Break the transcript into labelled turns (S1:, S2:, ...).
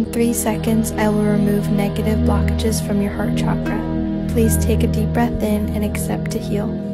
S1: In 3 seconds, I will remove negative blockages from your heart chakra. Please take a deep breath in and accept to heal.